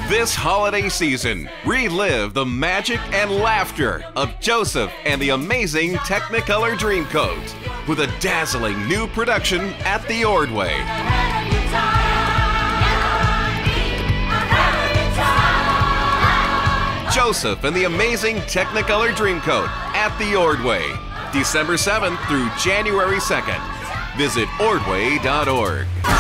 This holiday season, relive the magic and laughter of Joseph and the amazing Technicolor Dreamcoat with a dazzling new production at the Ordway. Joseph and the amazing Technicolor Dreamcoat at the Ordway, December 7th through January 2nd. Visit ordway.org.